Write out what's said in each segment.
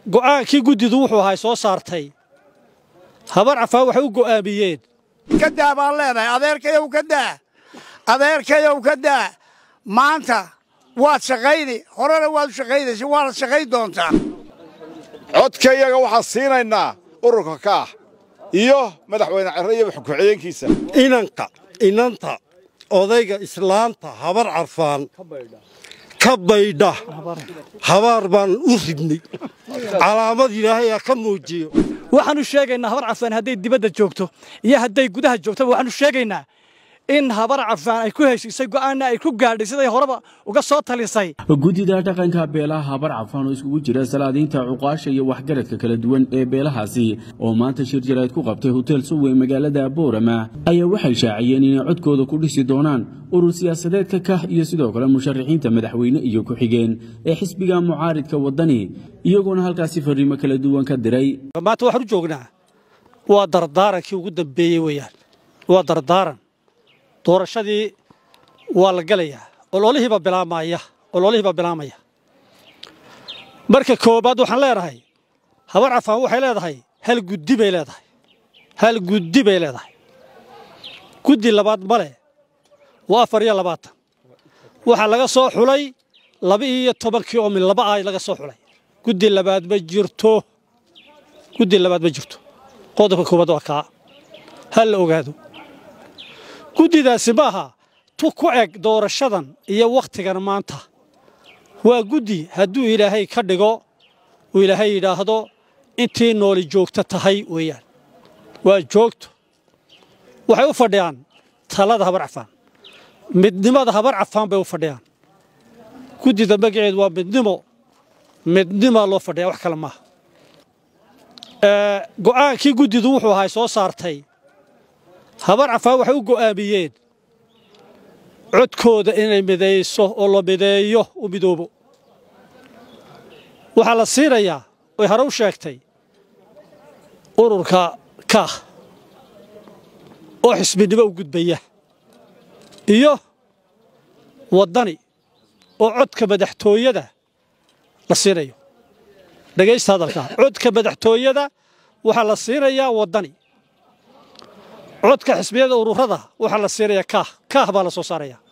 go'aankii guddidu wuxuu ahaa soo saartay habar cafaan waxay u go'aamiyeen kadaa baan leenahay adeerkayow kadaa maanta waad shaqayni horena waad u shaqaynaysa waana shaqayn doontaa codkayaga waxaan siinaynaa ururka kaah iyo madaxweyne Cirre iyo ku-xigeenkiisa inanta odayga islaanta habar cafaan ka baydha habar baan u ridnay calaamad ilaahay ka muujiyo waxaanu sheegaynaa habar cafaan hadday dibadda joogto iyo hadday gudaha joogto waxaanu sheegaynaa in habar cafaan ay ku heshiisay go'aanna ay ku gaadhay siday horeba uga soo talisay guddida dhaqanka beelaha habar cafaan oo isugu jira salaadiinta cuqaasha iyo waxgaradka kala duwan ee beelahaasi oo maanta shir jarayd ku qabtay hotel Suwe magaalada Boorama ayaa waxay shaaciyeen inay codkooda ku dhisi doonaan urur siyaasadeedka ka iyo sidoo kale musharaxiinta madaxweyne iyo ku-xigeen ee xisbiga mucaaridka wadani iyagoona halkaasi fariimo kala duwan ka diray maanta waxaanu joognaa waa dardaarankii ugu dambeeyay weeyaan waa dardaaran doorashadii waa la galayaa ololihiiba bilaamaya marka koobaad waxaan leenahay habar cafaan waxay leedahay hal guddi bay leedahay guddi labaad male waa 24 waxaa laga soo xulay 12 oo min laba ay laga soo xulay guddi labaad ma jirto qodobka koobaad waa ka hal ogaado guddidaasi maaha tu ku eg doorashadan iyo wakhtigan maanta waa guddi hadduu ilaahay ka dhigo uu ilaahay yidhaahdo intii nooli joogta tahay weeyaan waa joogto waxay u fadhiyaan talada habar cafaan midnimada habar cafaan bay u fadhiyaan guddida magaceedu waa midnimo loo fadhiyaa wax kale maaha go'aankii guddidu wuxuu ahaa soo saartay habar cafaan waxay u go'aamiyeen codkooda inay midayso oo la mideeyo u midoobo waxaa la siinayaa oy hore u sheegtay ururka kaah oo xisbinimo u gudbaya iyo waddani oo codka madaxtooyada la siinayo dhegaysta hadalkaa codka madaxtooyada waxaa la siinayaa waddani codka xisbiyada ururada waxa la siinayaa kaah baa la soo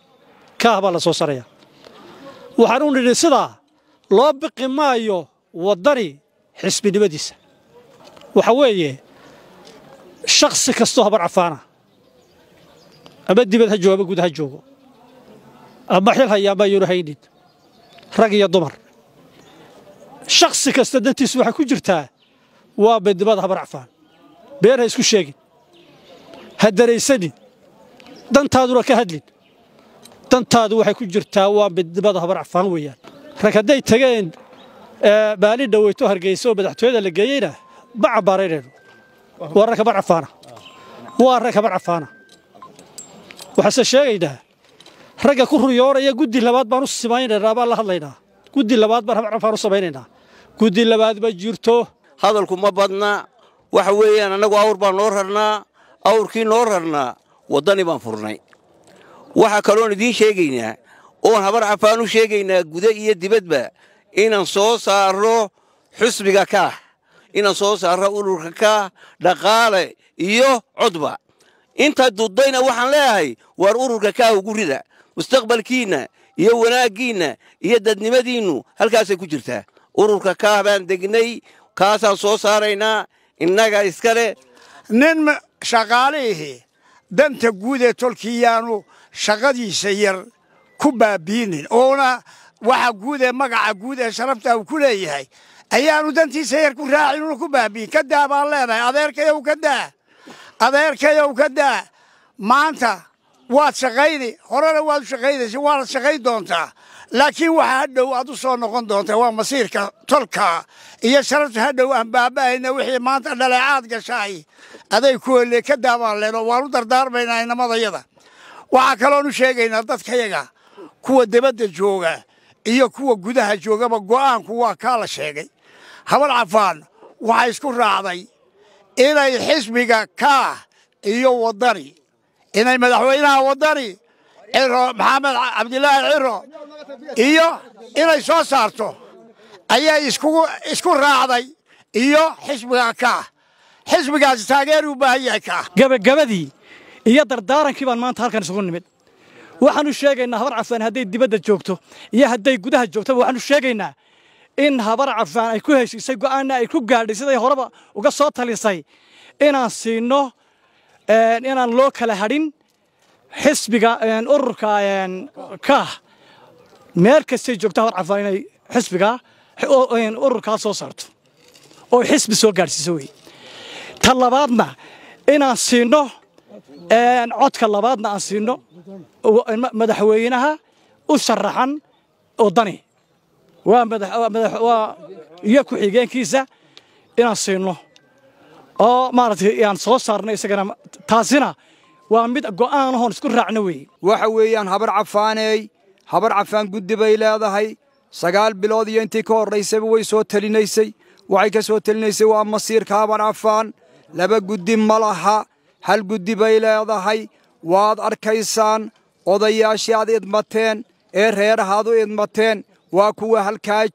saaraya waxaan u nidhi sidaa loo biqi maayo waddani xisbinimadiisa waxa weeye shakhsi kastoo habar cafaana ama dibad ha joogo ama guud ha joogo ama xil haya ama ayuunu haynin rag iyo dumar shakhsi kasta dantiisu waxay ku jirtaa waa midnimada habar cafaan been ha isku sheegin ha daraysanin dantaaduna ka hadlin dantaadu waxay ku jirtaa waa midnimada habar cafaan weeyaan rag hadday tageen maalin dhaweyto hargeysa oo madaxtooyada la geeyeyna ma cabbaaraynayno waa rag habar cafaana waxaase sheegaynaa ragga ku ruyoonaya guddi labaad baan u samaynaynaa baan la hadlaynaa guddi labaad baan habar cafaan u samaynaynaa guddi labaad ma jirto hadalku ma badna waxa weeyaan annagu awr baan noo rarnaa awrkii noo rarnaa waddani baan furnay waxaa kaloon idiin sheegaynaa oon habar cafaan u sheegaynaa guda iyo dibadba inaan soo saarro xusbiga kaah inaan soo saarro ururka kaah dhaqaale iyo codba inta duddayna waxaan leeyahay waar ururka kaah ugu rida mustaqbalkiinna iyo wanaaggiinna iyo dadnimadiinnu halkaasay ku jirtaa ururka kaah baan degnay kaasaan soo saaraynaa innaga iskale nin shaqaalihii danta guud ee tolkiyaanu shaqadiisa yar ku baabiinin oona waxa guud ee magaca guud ee sharafta uu ku leeyahay ayaanu dantiisa yar ku raacin uu ku baabiin kadaa baan leenahay adeerkayow kadaa maanta waad shaqayni horena waad u shaqaynaysa waana shaqayn doontaa laakiin waxa hadhow aad u soo noqon doontaa waa masiirka tolka iyo sharafta hadhow aan baaba'ayna wixii maanta dhaleecaad gashaay aday ku hele kadaa baan leenoo waan u dardaarmaynaa inamadayada waxaa kaloonu sheegaynaa dadkayaga kuwa dibadda jooga iyo kuwa gudaha joogaba go'aanku waa kaa la sheegay habar cafaan waxay isku raacday inay xisbiga kaah iyo waddani inay madaxweynaha waddani Cirro Maxamed Cabdilaahi Cirro iyo inay soo saarto ayaa isku raacday iyo xisbiga kaah xisbigaasi taageer u baahan yahay kaah gabagabadii iyo dardaarankii baan maanta halkan isugu nimid waxaanu sheegaynaa habar cafaan hadday dibadda joogto iyo hadday gudaha joogto waxaanu sheegaynaa in habar cafaan ay ku heshiisay go'aanna ay ku gaadhay siday horeba uga soo talisay inaan siino inaan loo kala hadhin xisbiga ururka kaah meel kastay joogto habar cafaan inay xisbiga ururkaa soo saarto oo xisbi soo gaadhsiiso wey ta labaadna inaan siino codka labaadna aan siino madaxweynaha u sharaxan wadani waa iyo ku-xigeenkiisa inaan siino oo maaragtay aan soo saarno isagana taasina waa mid go'aan ahoon isku raacno weeye waxa weeyaan habar cafaan guddi bay leedahay 9 bilood iyo intii ka horreysayba way soo talinaysay waxay ka soo talinaysay waa masiirka habar cafaan 2 guddi ma laha hal guddi bay leedahay waad arkaysaan odayaashii aad idmateen ee reerahaad u idmateen waa kuwa halkaa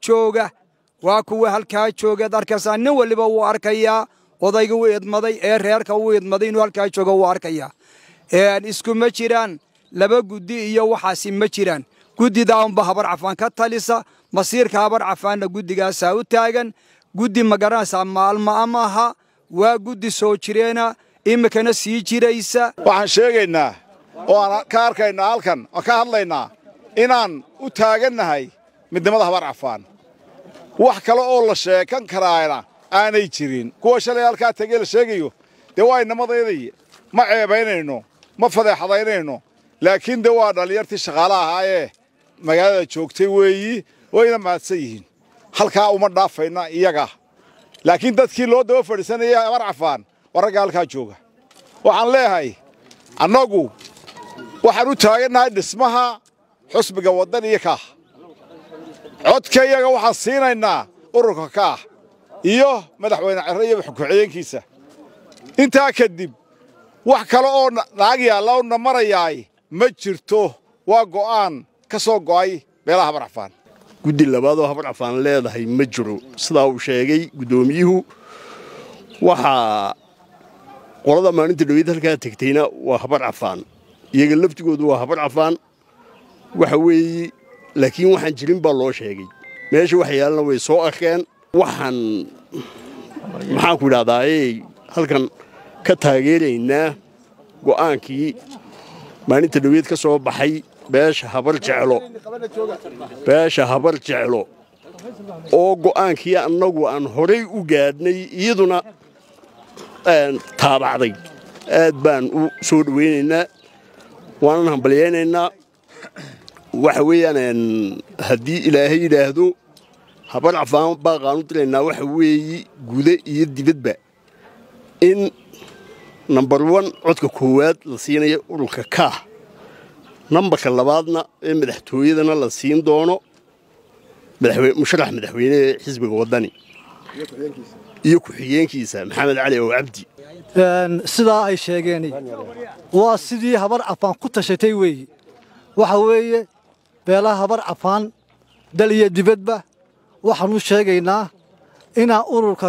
jooga ad arkaysaan nin waliba wuu arkayaa odayga u idmaday ee reerka u idmaday inuu halkaa jooga wuu arkayaa iskuma jiraan 2 guddi iyo waxaasi ma jiraan guddidaa unba habar cafaan ka talisa masiirka habar cafaanna guddigaasaa u taagan guddi ma garanaysaa maalmo amaha waa guddi soo jireena iminkana sii jiraysa waxaan sheegaynaa oo aan ka arkaynaa halkan oo ka hadlaynaa inaan u taagannahay midnimada habar cafaan wax kale oo la sheekan karaana aanay jirin kuwa shalay halkaa tegey la sheegayo dee waa inamadeedii ma ceebaynayno ma fadeexadaynayno laakiin dee waa dhallinyartii shaqaalaha ahaayee magaalada joogtay weeyi wayna mahadsan yihiin halkaa uma dhaafayna iyaga laakiin dadkii loo daba fadhiisanayay habar cafaan waa ragga halkaa jooga waxaan leeyahay annagu waxaan u taagannahay dhismaha xusbiga waddan iyo kaah codka iyaga waxaan siinaynaa ururka kaah iyo madaxweyne cirre iyo ku-xigeenkiisa intaa kadib wax kale oo naag yaalla oo na marayaay ma jirto waa go'aan ka soo go'ay beelaha habar cafaan guddi labaadoo habar cafaan leedahay ma jiro sidaa uu sheegay guddoomiyuhu waxaa qolada maalinta dhaweyd halkaa tegtayna waa habar cafaan iyaga laftigoodu waa habar cafaan waxa weeye laakiin waxaan jirin baa loo sheegay meesha wax yaalana way soo arkeen waxaan maxaanku idhahdaaye halkan ka taageeraynaa go'aankii maalinta dhaweyd ka soo baxay beesha habar jeclo oo go'aankii annagu aan horay u gaadhnay iyaduna taabacday aad baan u soo dhawaynaynaa waanan hambalyaynaynaa waxa weeyaan haddii ilaahay yidhaahdo habar cafaan baaqaan u diraynaa waxa weeye guda iyo dibadba in number 1 codka koowaad la siinayo ururka kaah nambarka labaadna ee madaxtooyadana la siin doono musharax madaxweyne ee xisbiga waddani iyo ku-xigeenkiisa maxamed cali oo cabdi sidaa ay sheegeen waa sidii habar cafaan ku tashatay weeye waxa weeye beelaha habar cafaan dal iyo dibadba waxaan u sheegaynaa inaa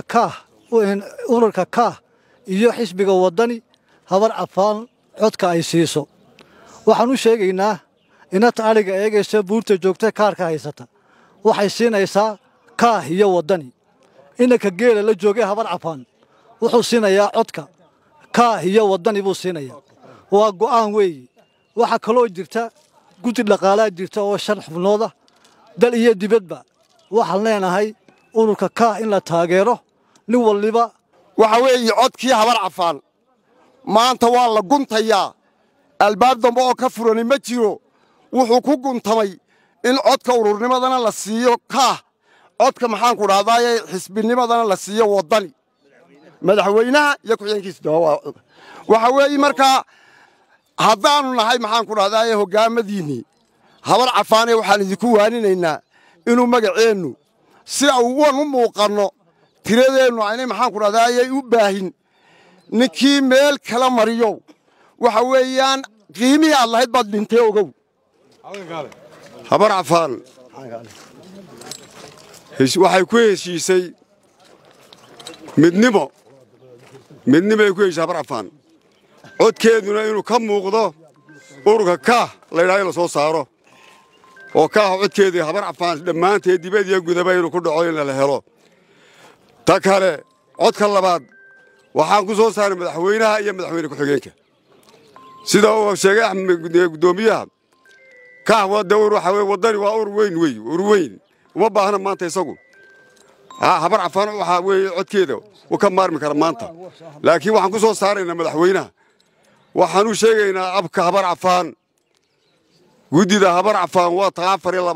ururka kaah iyo xisbiga waddani habar cafaan codka ay siiso waxaan u sheegaynaa inata ariga eegaysa buurta joogta kaarka haysata waxay siinaysaa kaah iyo waddani inanka geela la joogay habar cafaan wuxuu siinayaa codka kaah iyo waddani buu siinayaa waa go'aan weeye waxaa kaloo jirta guddi dhaqaalaa jirta oo 5 xubnooda dal iyo dibadba waxaan leenahay ururka kaah in la taageero nin waliba waxa weeye codkii habar cafaan maanta waa la guntayaa albaab dambe oo ka furani ma jiro wuxuu ku guntamay in codka ururnimadana la siiyo kaah codka maxaanku dhahdaayee xisbinimadana la siiyo waddani madaxweynaha iyo ku-xigeenkiisa waxa weeye markaa haddaannu nahay maxaanku dhahdaayee hoggaamadiinnii habar cafaanee waxaan idinku waaninaynaa inuu magaceennu si uwan u muuqanno tiradeennu aynay maxaanku dhahdaayey u baahin ninkii meel kala mariyo waxa weeyaan qiimihii aad lahayd baad dhintay ogow habar cafaan waxay ku heshiisay midnimo ay ku heshiisay habar cafaan codkeeduna inuu ka muuqdo ururka kaah la yidhahdo in la soo saaro oo kaah codkeedii habar cafaan dhammaanteed dibad iyo gudaba inuu ku dhaco in la helo ta kale codka labaad waxaan ku soo saaray madaxweynaha iyo madaxweyne ku-xigeenka sida uu sheegay axmed gudoomiyaha kaah wadawr waxa weeye wadani waa urur weyn uma baahna maanta isagu habar cafaan waxa weeye codkeeda uu ka maarmi kara maanta laakiin waxaan ku soo saaraynaa madaxweynaha waxaan u sheegaynaa abka habar cafaan guddida habar cafaan waa taa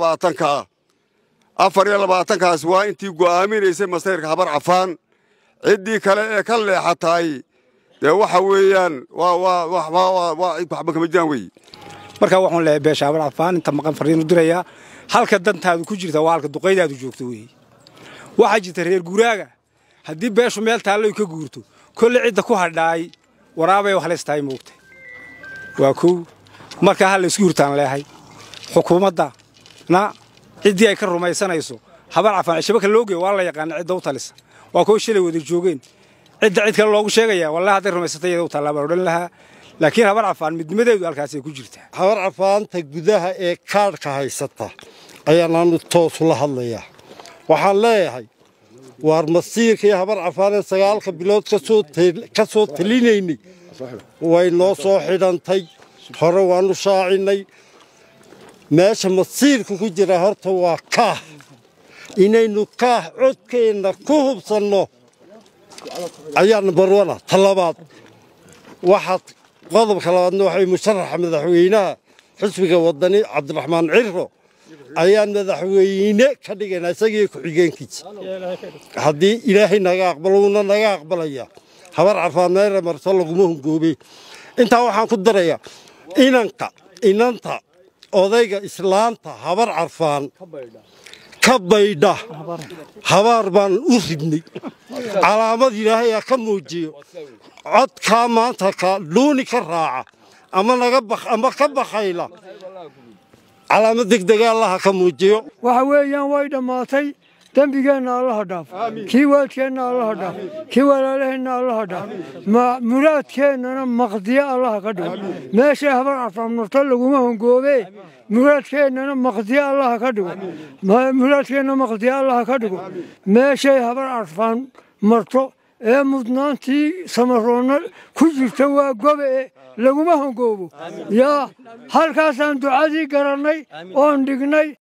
24kaas waa intii go'aaminaysay masayrka habar cafaan ciddii kale ee ka leexatay dee waxa weeyaan waxba kama jiraan weeye marka waxaan leeyahay beesha habar cafaan inta maqan fariin u dirayaa halka dantaadu ku jirta waa halka duqeydaadu joogto weeye waxa jirta reer guuraaga haddii beeshu meel taallo ka guurto kulli cidda ku hadhaay waraabay wax leestaay moogtay waa ku marka hal isku hurtaan leeyahay xukuumadda ciddii ay ka rumaysanayso habar cafaan shabaka loogeey waa la yaqaan cidda u talisa waa koo shilay wada joogeen cidda cid kale loogu sheegaya wallahi haday rumaysatay iyada u talaaba odhan lahaa laakiin habar cafaan midnimadeedu halkaas ay ku jirtaa habar cafaanta gudaha ee kaadhka haysata ayaan aanu toos ula hadlayaa waxaan leeyahay waar masiirkii habar cafaan 9 bilood ka soo talinaynay way noo soo xidhantay hore waanu shaacinay meesha masiirku ku jira horta waa kaah inaynu kaah codkeenna ku hubsanno ayaa number 1 talabaad waxaad qodobka labaadna waxay musharaxa madaxweynaha xisbiga wadani cabdiraxmaan cirro ayaan madaxweyne ka dhigaynaa isagii ku-xigeenkiisa haddii ilaahay naga aqbalo uuna naga aqbalaya habar cafaan meera marto laguma hungoobay intaa waxaan ku darayaa inanta odayga islaanta habar cafaan ka baydha habaar baan u ridnay calaamad ilaahay ka muujiyo codkaa maanta ka luuni ka raaca ama ka bakayla calaamad degdega allaha ka muujiyo waxa weeyaan way dhammaatay dembigeenna allaha dhaaf kii waalidkeenna allaha dhaaf kii walaalaheenna allaha dhaaf muraadkeennana maqdiyo allaha ka dhigo meeshay habar cafaan marto laguma hongoobe muraadkeennana maqdiyo allaha ka dhigo muraadkeenna maqdiyo allaha ka dhigo meeshay habar cafaan marto ee mudnaantii samaroonna ku jirta waa gobe laguma hongoobo yaa halkaasaan ducadii garannay oon dhignay